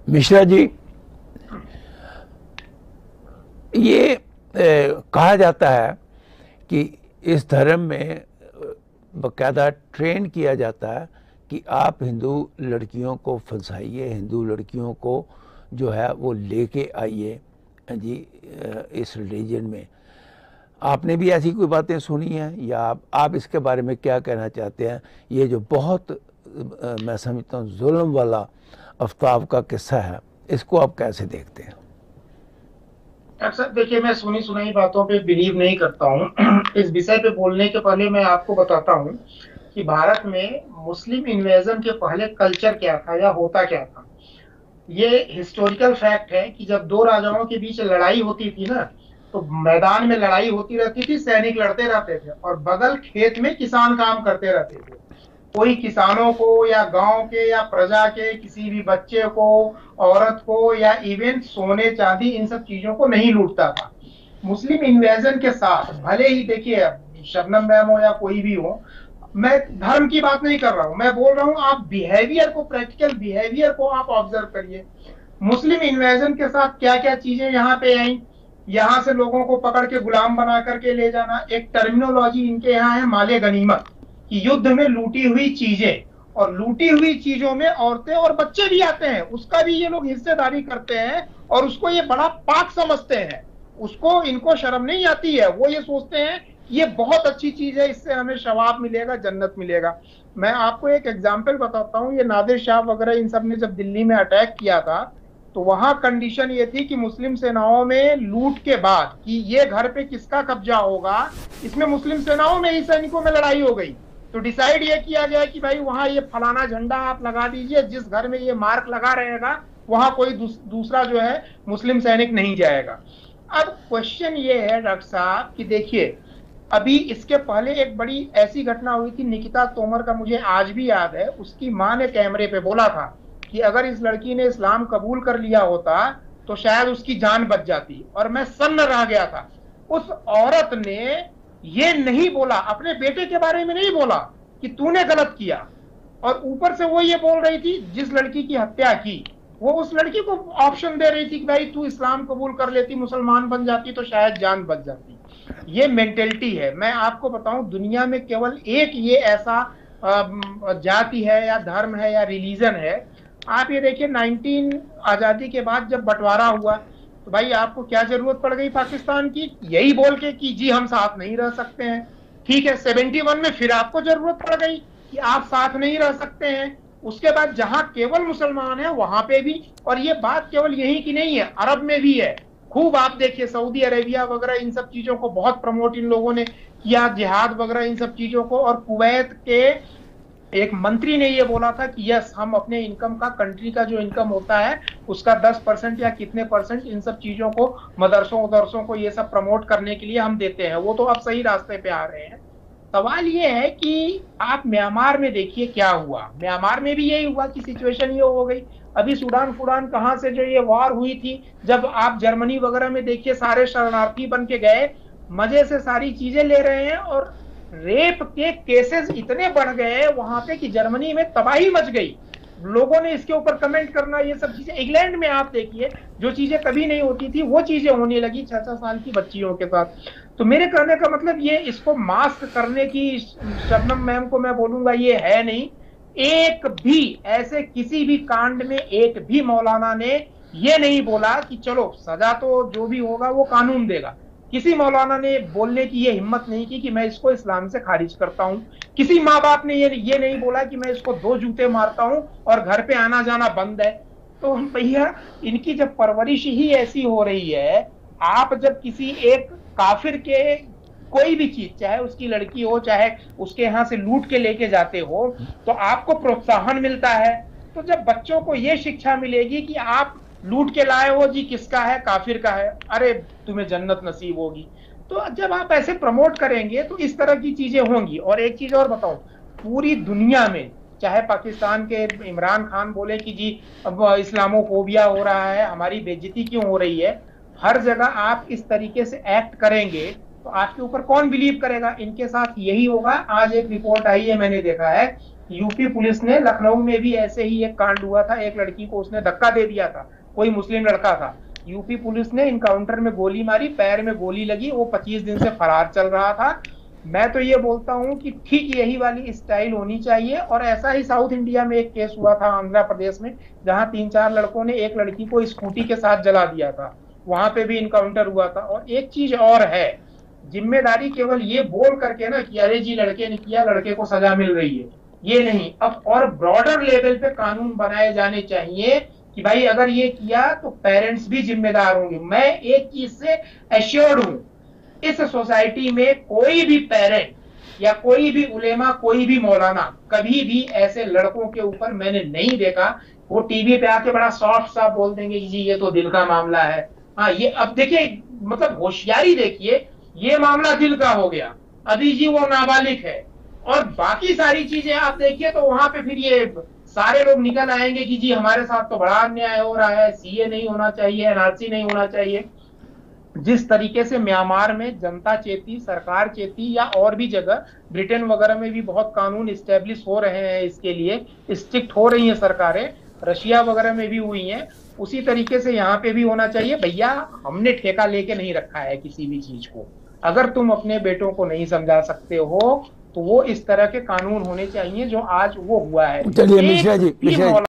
मिश्रा जी, ये कहा जाता है कि इस धर्म में बाकायदा ट्रेन किया जाता है कि आप हिंदू लड़कियों को फंसाइए, हिंदू लड़कियों को जो है वो लेके आइए जी इस रिलीजन में। आपने भी ऐसी कोई बातें सुनी हैं, या आप इसके बारे में क्या कहना चाहते हैं? ये जो बहुत मैं समझता हूँ जुल्म वाला आफ्ताब का किस्सा है, इसको आप कैसे देखते हैं? अक्सर देखिए, मैं सुनी सुनाई बातों पे बिलीव नहीं करता हूँ। इस विषय पे बोलने के पहले मैं आपको बताता हूँ कि भारत में मुस्लिम इन्वेजन के पहले कल्चर क्या था या होता क्या था। ये हिस्टोरिकल फैक्ट है कि जब दो राजाओं के बीच लड़ाई होती थी ना, तो मैदान में लड़ाई होती रहती थी, सैनिक लड़ते रहते थे और बगल खेत में किसान काम करते रहते थे। कोई किसानों को या गांव के या प्रजा के किसी भी बच्चे को, औरत को या इवन सोने चांदी इन सब चीजों को नहीं लूटता था। मुस्लिम इन्वेजन के साथ भले ही देखिए, शबनम मैम हो या कोई भी हो, मैं धर्म की बात नहीं कर रहा हूं, मैं बोल रहा हूं आप बिहेवियर को, प्रैक्टिकल बिहेवियर को आप ऑब्जर्व करिए। मुस्लिम इन्वेजन के साथ क्या क्या चीजें यहाँ पे आई। यहाँ से लोगों को पकड़ के गुलाम बना करके ले जाना, एक टर्मिनोलॉजी इनके यहाँ है माले गनीमत, कि युद्ध में लूटी हुई चीजें, और लूटी हुई चीजों में औरतें और बच्चे भी आते हैं, उसका भी ये लोग हिस्सेदारी करते हैं और उसको ये बड़ा पाप समझते हैं। उसको, इनको शर्म नहीं आती है, वो ये सोचते हैं कि ये बहुत अच्छी चीज है, इससे हमें शवाब मिलेगा, जन्नत मिलेगा। मैं आपको एक एग्जाम्पल बताता हूँ। ये नादिर शाह वगैरह इन सब ने जब दिल्ली में अटैक किया था, तो वहां कंडीशन ये थी कि मुस्लिम सेनाओं में लूट के बाद कि ये घर पे किसका कब्जा होगा, इसमें मुस्लिम सेनाओं में ही सैनिकों में लड़ाई हो गई। तो डिसाइड ये किया गया कि भाई वहां ये फलाना झंडा आप लगा दीजिए, जिस घर में ये मार्क लगा रहेगा वहां कोई दूसरा जो है मुस्लिम सैनिक नहीं जाएगा। अब क्वेश्चन ये है डॉक्टर साहब कि देखिए, अभी इसके पहले एक बड़ी ऐसी घटना हुई थी, निकिता तोमर का मुझे आज भी याद है। उसकी माँ ने कैमरे पे बोला था कि अगर इस लड़की ने इस्लाम कबूल कर लिया होता तो शायद उसकी जान बच जाती, और मैं सन्न रह गया था। उस औरत ने ये नहीं बोला, अपने बेटे के बारे में नहीं बोला कि तूने गलत किया, और ऊपर से वो ये बोल रही थी जिस लड़की की हत्या की, वो उस लड़की को ऑप्शन दे रही थी कि भाई तू इस्लाम कबूल कर लेती, मुसलमान बन जाती तो शायद जान बच जाती। ये मेंटेलिटी है। मैं आपको बताऊं, दुनिया में केवल एक ये ऐसा जाति है या धर्म है या रिलीजन है। आप ये देखिए, 19 आजादी के बाद जब बंटवारा हुआ, तो भाई आपको क्या जरूरत पड़ गई पाकिस्तान की? यही बोल के कि जी हम साथ नहीं रह सकते हैं। ठीक है, 71 में फिर आपको जरूरत पड़ गई कि आप साथ नहीं रह सकते हैं। उसके बाद जहां केवल मुसलमान है वहां पे भी, और ये बात केवल यही की नहीं है, अरब में भी है। खूब आप देखिए, सऊदी अरेबिया वगैरह इन सब चीजों को बहुत प्रमोट इन लोगों ने किया, जिहाद वगैरह इन सब चीजों को। और कुवैत के एक मंत्री ने ये बोला था कि यस, हम अपने इनकम का, कंट्री का जो इनकम होता है उसका 10% या कितने परसेंट इन सब चीजों को, मदरसों उदरसों को ये सब प्रमोट करने के लिए हम देते हैं। वो तो अब सही रास्ते पे आ रहे हैं। सवाल ये है कि आप म्यांमार में देखिए क्या हुआ। म्यांमार में भी यही हुआ कि सिचुएशन ये हो गई। अभी सूडान फुडान कहाँ से जो ये वॉर हुई थी, जब आप जर्मनी वगैरह में देखिए, सारे शरणार्थी बन के गए, मजे से सारी चीजें ले रहे हैं, और रेप के केसेस इतने बढ़ गए वहां पे कि जर्मनी में तबाही मच गई। लोगों ने इसके ऊपर कमेंट करना, ये सब चीजें। इंग्लैंड में आप देखिए, जो चीजें कभी नहीं होती थी वो चीजें होने लगी 6-6 साल की बच्चियों के साथ। तो मेरे कहने का मतलब ये, इसको मास्क करने की, शबनम मैम को मैं बोलूंगा ये है नहीं। एक भी ऐसे किसी भी कांड में एक भी मौलाना ने ये नहीं बोला कि चलो सजा तो जो भी होगा वो कानून देगा। किसी मौलाना ने बोलने की ये हिम्मत नहीं की कि मैं इसको इस्लाम से खारिज करता हूं। किसी माँ बाप ने ये नहीं बोला कि मैं इसको 2 जूते मारता हूं और घर पे आना जाना बंद है। तो भैया, इनकी जब परवरिश ही ऐसी हो रही है, आप जब किसी एक काफिर के कोई भी चीज, चाहे उसकी लड़की हो, चाहे उसके यहाँ से लूट के लेके जाते हो, तो आपको प्रोत्साहन मिलता है। तो जब बच्चों को ये शिक्षा मिलेगी कि आप लूट के लाए हो जी, किसका है? काफिर का है, अरे तुम्हें जन्नत नसीब होगी। तो जब आप ऐसे प्रमोट करेंगे तो इस तरह की चीजें होंगी। और एक चीज और बताऊं, पूरी दुनिया में, चाहे पाकिस्तान के इमरान खान बोले कि जी अब इस्लामोफोबिया हो रहा है, हमारी बेइज्जती क्यों हो रही है, हर जगह आप इस तरीके से एक्ट करेंगे तो आपके ऊपर कौन बिलीव करेगा? इनके साथ यही होगा। आज एक रिपोर्ट आई है, मैंने देखा है यूपी पुलिस ने, लखनऊ में भी ऐसे ही एक कांड हुआ था, एक लड़की को उसने धक्का दे दिया था, कोई मुस्लिम लड़का था। यूपी पुलिस ने इनकाउंटर में गोली मारी, पैर में गोली लगी, वो 25 दिन से फरार चल रहा था। मैं तो ये बोलता हूं कि ठीक यही वाली स्टाइल होनी चाहिए। और ऐसा ही साउथ इंडिया में एक केस हुआ था आंध्र प्रदेश में, जहां 3-4 लड़कों ने एक लड़की को स्कूटी के साथ जला दिया था, वहां पे भी इनकाउंटर हुआ था। और एक चीज और है, जिम्मेदारी केवल ये बोल करके ना कि अरे जी लड़के ने किया, लड़के को सजा मिल रही है, ये नहीं। अब और ब्रॉडर लेवल पे कानून बनाए जाने चाहिए कि भाई अगर ये किया तो पेरेंट्स भी जिम्मेदार होंगे। मैं एक चीज से एश्योर्ड हूं, इस सोसाइटी में कोई भी पेरेंट या कोई भी उलेमा, कोई भी मौलाना कभी भी ऐसे लड़कों के ऊपर मैंने नहीं देखा। वो टीवी पे आके बड़ा सॉफ्ट सा बोल देंगे कि जी ये तो दिल का मामला है। हाँ, ये अब देखिए, मतलब होशियारी देखिए, ये मामला दिल का हो गया, अभी जी वो नाबालिग है। और बाकी सारी चीजें आप देखिए तो वहां पे फिर ये सारे लोग निकल आएंगे कि जी हमारे साथ तो बड़ा अन्याय हो रहा है, सीए नहीं होना चाहिए, एनआरसी नहीं होना चाहिए। जिस तरीके से म्यांमार में जनता चेती, सरकार चेती, या और भी जगह ब्रिटेन वगैरह में भी बहुत कानून इस्टेब्लिश हो रहे हैं इसके लिए, स्ट्रिक्ट हो रही हैं सरकारें, रशिया वगैरह में भी हुई हैं, उसी तरीके से यहाँ पे भी होना चाहिए। भैया हमने ठेका लेके नहीं रखा है किसी भी चीज को। अगर तुम अपने बेटों को नहीं समझा सकते हो तो वो इस तरह के कानून होने चाहिए जो आज वो हुआ है। चलिए एक मिश्रा जी, भी